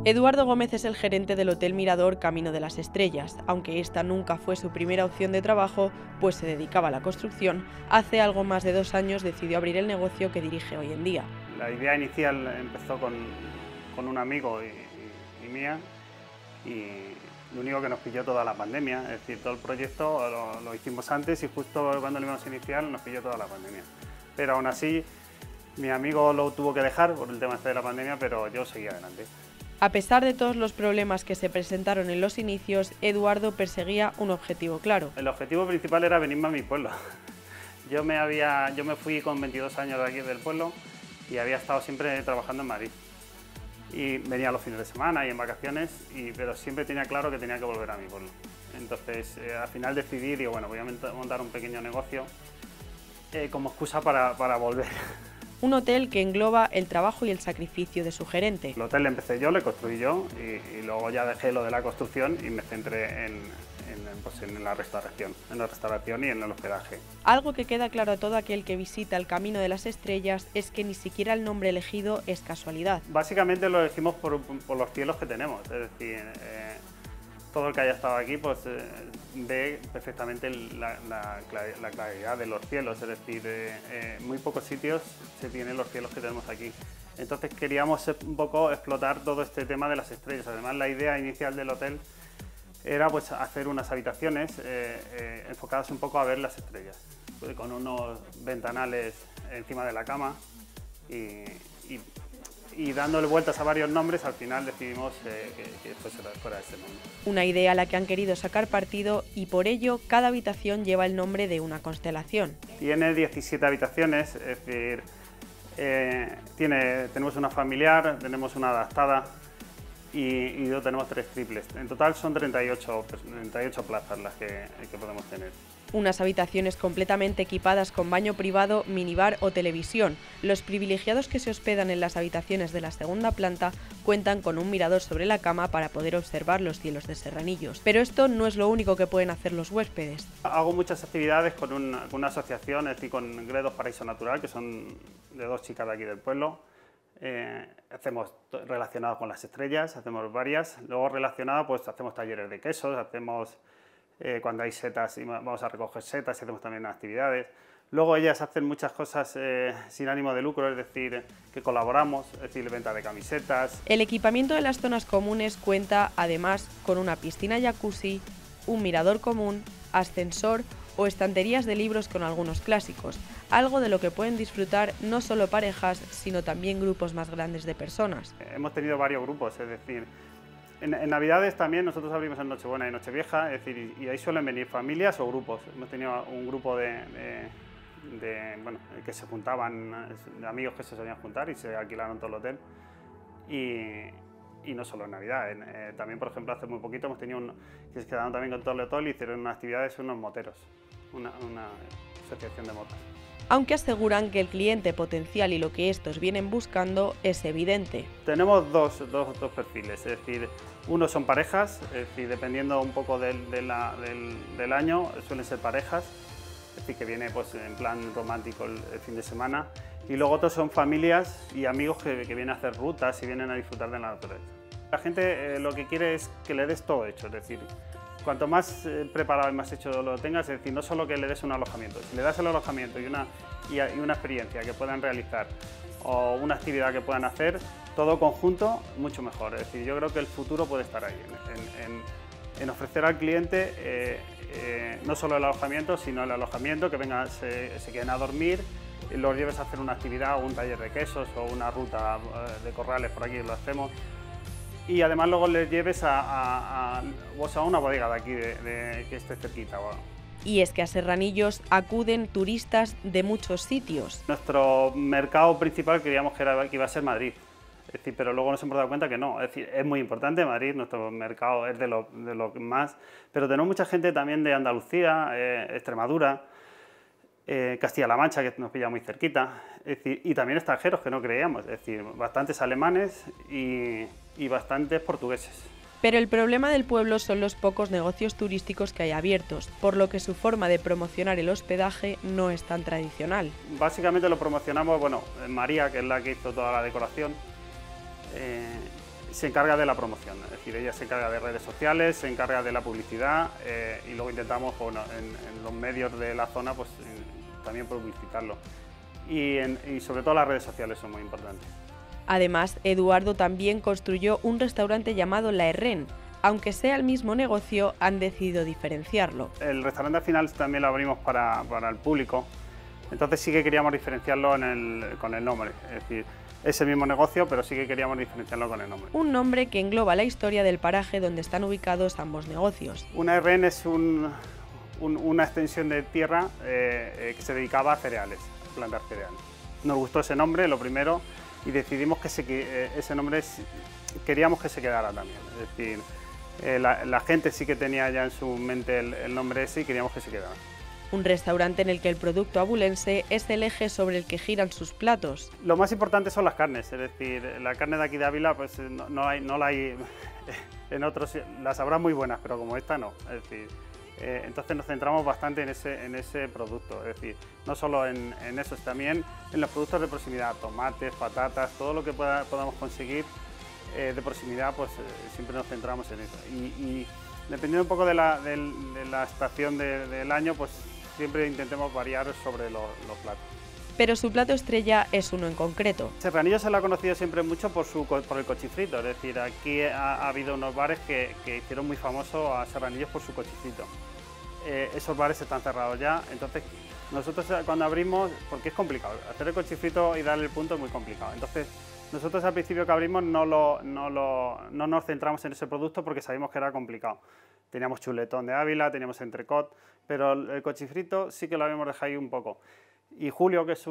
Eduardo Gómez es el gerente del Hotel Mirador Camino de las Estrellas. Aunque esta nunca fue su primera opción de trabajo, pues se dedicaba a la construcción, hace algo más de 2 años decidió abrir el negocio que dirige hoy en día. La idea inicial empezó con un amigo y mía, y lo único que nos pilló toda la pandemia, es decir, todo el proyecto lo hicimos antes y justo cuando lo íbamos a iniciar nos pilló toda la pandemia. Pero aún así, mi amigo lo tuvo que dejar por el tema de la pandemia, pero yo seguía adelante. A pesar de todos los problemas que se presentaron en los inicios, Eduardo perseguía un objetivo claro. El objetivo principal era venirme a mi pueblo. Yo me fui con 22 años de aquí del pueblo y había estado siempre trabajando en Madrid. Y venía los fines de semana y en vacaciones, pero siempre tenía claro que tenía que volver a mi pueblo. Entonces, al final decidí, digo, bueno, voy a montar un pequeño negocio como excusa para volver. Un hotel que engloba el trabajo y el sacrificio de su gerente. El hotel lo empecé yo, lo construí yo y luego ya dejé lo de la construcción y me centré en la restauración y en el hospedaje. Algo que queda claro a todo aquel que visita el Camino de las Estrellas es que ni siquiera el nombre elegido es casualidad. Básicamente lo elegimos por los cielos que tenemos, es decir, todo el que haya estado aquí pues, ve perfectamente la claridad de los cielos, es decir, muy pocos sitios se tienen los cielos que tenemos aquí. Entonces queríamos un poco explotar todo este tema de las estrellas. Además, la idea inicial del hotel era pues, hacer unas habitaciones enfocadas un poco a ver las estrellas, con unos ventanales encima de la cama y dándole vueltas a varios nombres, al final decidimos que fuera ese nombre. Una idea a la que han querido sacar partido y por ello cada habitación lleva el nombre de una constelación. Tiene 17 habitaciones, es decir, tenemos una familiar, tenemos una adaptada y tenemos 3 triples. En total son 38 plazas las que podemos tener. Unas habitaciones completamente equipadas con baño privado, minibar o televisión. Los privilegiados que se hospedan en las habitaciones de la segunda planta cuentan con un mirador sobre la cama para poder observar los cielos de Serranillos. Pero esto no es lo único que pueden hacer los huéspedes. Hago muchas actividades con una asociación, es decir, con Gredos Paraíso Natural, que son de 2 chicas de aquí del pueblo. Hacemos relacionado con las estrellas, hacemos varias. Luego relacionado, pues hacemos talleres de quesos, hacemos... cuando hay setas, vamos a recoger setas y hacemos también actividades. Luego ellas hacen muchas cosas sin ánimo de lucro, es decir, que colaboramos, es decir, venta de camisetas. El equipamiento de las zonas comunes cuenta además con una piscina jacuzzi, un mirador común, ascensor o estanterías de libros con algunos clásicos, algo de lo que pueden disfrutar no solo parejas, sino también grupos más grandes de personas. Hemos tenido varios grupos, es decir, en Navidades también nosotros abrimos en Nochebuena y Nochevieja, es decir, y ahí suelen venir familias o grupos. Hemos tenido un grupo bueno, que se juntaban, de amigos que se solían juntar y se alquilaron todo el hotel. Y no solo en Navidad, también por ejemplo hace muy poquito hemos tenido que se quedaron también con todo el hotel y hicieron unas actividades unos moteros, una asociación de motos. Aunque aseguran que el cliente potencial y lo que estos vienen buscando es evidente. Tenemos dos perfiles, es decir, uno son parejas, es decir, dependiendo un poco del año, suelen ser parejas, es decir, que viene pues, en plan romántico el fin de semana, y luego otros son familias y amigos que vienen a hacer rutas y vienen a disfrutar de la naturaleza. La gente lo que quiere es que le des todo hecho, es decir, cuanto más preparado y más hecho lo tengas, es decir, no solo que le des un alojamiento, si le das el alojamiento y una experiencia que puedan realizar o una actividad que puedan hacer, todo conjunto, mucho mejor. Es decir, yo creo que el futuro puede estar ahí, en ofrecer al cliente no solo el alojamiento, sino el alojamiento, que vengan, se queden a dormir, y los lleves a hacer una actividad, un taller de quesos o una ruta de corrales, por aquí lo hacemos. Y además luego les lleves a una bodega de aquí, que esté cerquita. Bueno. Y es que a Serranillos acuden turistas de muchos sitios. Nuestro mercado principal creíamos que iba a ser Madrid, es decir, pero luego nos hemos dado cuenta que no. Es decir, es muy importante Madrid, nuestro mercado es de lo más, pero tenemos mucha gente también de Andalucía, Extremadura, Castilla-La Mancha, que nos pilla muy cerquita, es decir, y también extranjeros que no creíamos, es decir, bastantes alemanes y bastantes portugueses. Pero el problema del pueblo son los pocos negocios turísticos que hay abiertos, por lo que su forma de promocionar el hospedaje no es tan tradicional. Básicamente lo promocionamos, bueno, María, que es la que hizo toda la decoración, se encarga de la promoción, es decir, ella se encarga de redes sociales, se encarga de la publicidad y luego intentamos, bueno, en los medios de la zona pues también publicitarlo. Y sobre todo las redes sociales son muy importantes. Además, Eduardo también construyó un restaurante llamado La Herrén. Aunque sea el mismo negocio, han decidido diferenciarlo. El restaurante al final también lo abrimos para el público, entonces sí que queríamos diferenciarlo con el nombre, es decir, es el mismo negocio, pero sí que queríamos diferenciarlo con el nombre. Un nombre que engloba la historia del paraje donde están ubicados ambos negocios. Una Herrén es una extensión de tierra que se dedicaba a cereales, a plantar cereales. Nos gustó ese nombre, lo primero, y decidimos que ese nombre queríamos que se quedara también, es decir, la gente sí que tenía ya en su mente el nombre ese y queríamos que se quedara. Un restaurante en el que el producto abulense es el eje sobre el que giran sus platos. Lo más importante son las carnes, es decir, la carne de aquí de Ávila pues no la hay en otros, las habrá muy buenas, pero como esta no, es decir, entonces nos centramos bastante en ese producto, es decir, no solo en eso, también en los productos de proximidad, tomates, patatas, todo lo que podamos conseguir de proximidad, pues siempre nos centramos en eso. Y dependiendo un poco de la estación del año, pues siempre intentemos variar sobre los platos. Pero su plato estrella es uno en concreto. Serranillo se lo ha conocido siempre mucho por el cochifrito, es decir, aquí ha habido unos bares que hicieron muy famoso a Serranillos por su cochifrito. Esos bares están cerrados ya, entonces nosotros cuando abrimos, porque es complicado, hacer el cochifrito y darle el punto es muy complicado, entonces nosotros al principio que abrimos no nos centramos en ese producto porque sabíamos que era complicado. Teníamos chuletón de Ávila, teníamos entrecot, pero el cochifrito sí que lo habíamos dejado ahí un poco. Y Julio, que es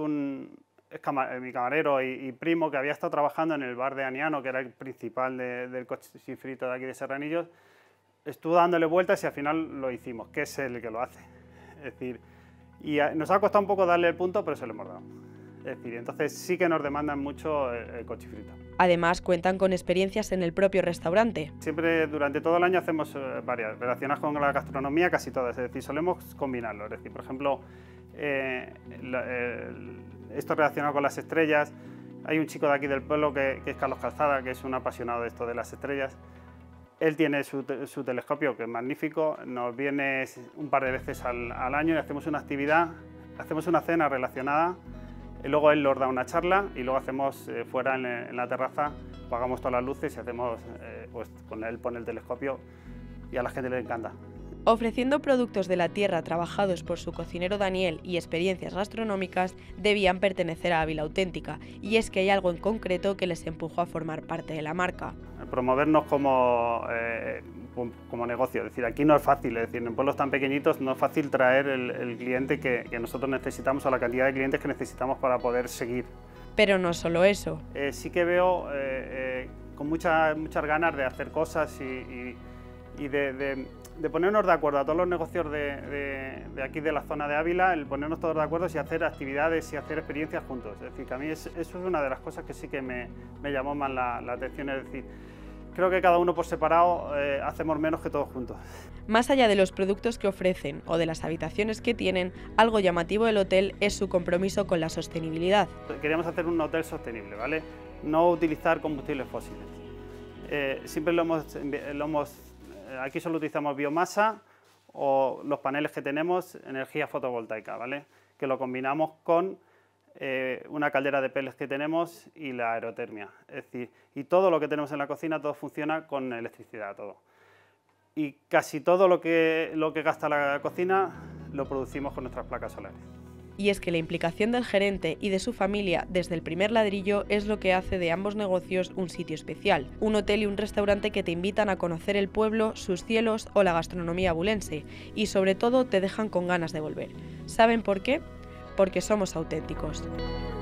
mi camarero y primo, que había estado trabajando en el bar de Aniano, que era el principal del cochifrito de aquí de Serranillos, estuvo dándole vueltas y al final lo hicimos, que es el que lo hace. Es decir, y nos ha costado un poco darle el punto, pero se lo hemos dado. Es decir, entonces sí que nos demandan mucho el cochifrito. Además, cuentan con experiencias en el propio restaurante. Siempre, durante todo el año, hacemos varias, relacionadas con la gastronomía, casi todas. Es decir, solemos combinarlo. Es decir, por ejemplo, esto relacionado con las estrellas. Hay un chico de aquí del pueblo que es Carlos Calzada, que es un apasionado de esto de las estrellas. Él tiene su telescopio, que es magnífico. Nos viene un par de veces al año y hacemos una actividad, hacemos una cena relacionada. Y luego él nos da una charla y luego hacemos fuera en la terraza, apagamos todas las luces y hacemos, pues con él pone el telescopio y a la gente le encanta. Ofreciendo productos de la tierra trabajados por su cocinero Daniel y experiencias gastronómicas, debían pertenecer a Ávila Auténtica, y es que hay algo en concreto que les empujó a formar parte de la marca. Promovernos como negocio, es decir, aquí no es fácil, es decir, en pueblos tan pequeñitos no es fácil traer el cliente que nosotros necesitamos o la cantidad de clientes que necesitamos para poder seguir. Pero no solo eso. Sí que veo con muchas ganas de hacer cosas y de ponernos de acuerdo a todos los negocios de aquí de la zona de Ávila, el ponernos todos de acuerdo y hacer actividades y hacer experiencias juntos. Es decir, que a mí eso es una de las cosas que sí que me llamó más la atención, es decir, creo que cada uno por separado hacemos menos que todos juntos. Más allá de los productos que ofrecen o de las habitaciones que tienen, algo llamativo del hotel es su compromiso con la sostenibilidad. Queríamos hacer un hotel sostenible, ¿vale? No utilizar combustibles fósiles. Siempre aquí solo utilizamos biomasa o los paneles que tenemos, energía fotovoltaica, ¿vale? Que lo combinamos con una caldera de pellets que tenemos y la aerotermia. Es decir, y todo lo que tenemos en la cocina, todo funciona con electricidad, todo. Y casi todo lo que gasta la cocina lo producimos con nuestras placas solares. Y es que la implicación del gerente y de su familia desde el primer ladrillo es lo que hace de ambos negocios un sitio especial, un hotel y un restaurante que te invitan a conocer el pueblo, sus cielos o la gastronomía abulense, y sobre todo te dejan con ganas de volver. ¿Saben por qué? Porque somos auténticos.